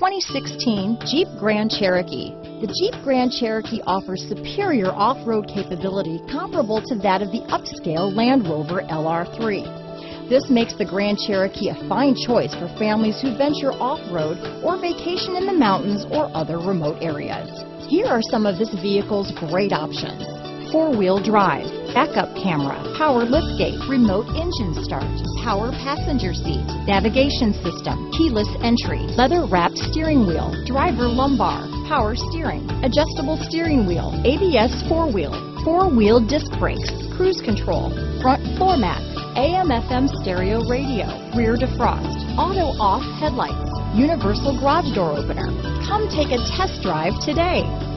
2016 Jeep Grand Cherokee. The Jeep Grand Cherokee offers superior off-road capability comparable to that of the upscale Land Rover LR3. This makes the Grand Cherokee a fine choice for families who venture off-road or vacation in the mountains or other remote areas. Here are some of this vehicle's great options: four-wheel drive, backup camera, power liftgate, remote engine start, power passenger seat, navigation system, keyless entry, leather-wrapped steering wheel, driver lumbar, power steering, adjustable steering wheel, ABS four-wheel disc brakes, cruise control, front floor mats, AM/FM stereo radio, rear defrost, auto-off headlights, universal garage door opener. Come take a test drive today.